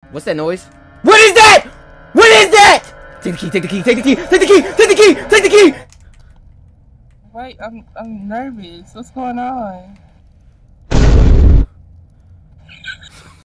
What's that noise? What is that? What is that? Take the key, take the key, take the key, take the key, take the key, take the key! Wait, I'm nervous. What's going on?